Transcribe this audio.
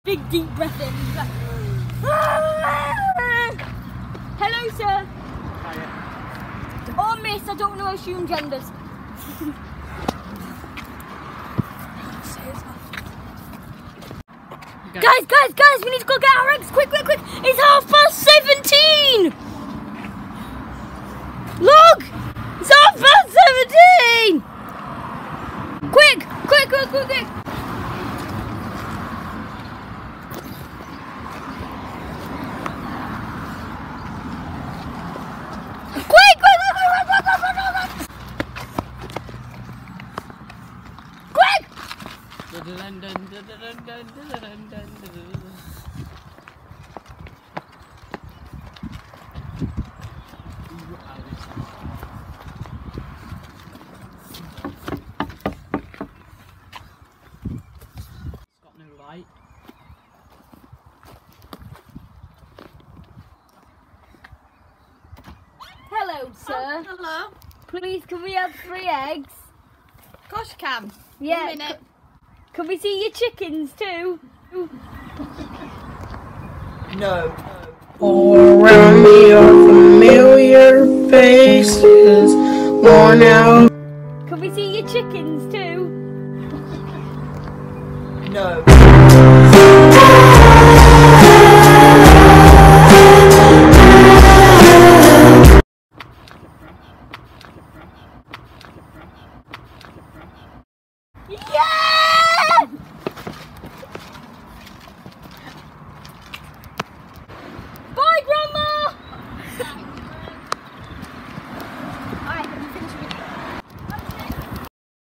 Big deep breath in. Hello, sir. Hiya. Or miss, I don't know assume genders. Guys, we need to go get our eggs. Quick. It's 17:30. Look! It's 17:30. Quick. It's got no light. Hello, sir. Oh, hello. Please, can we have 3 eggs? Of course you can. Yeah. 1 minute. Can we see your chickens too? No. All around me are familiar faces, worn out. Can we see your chickens too? No. Yeah!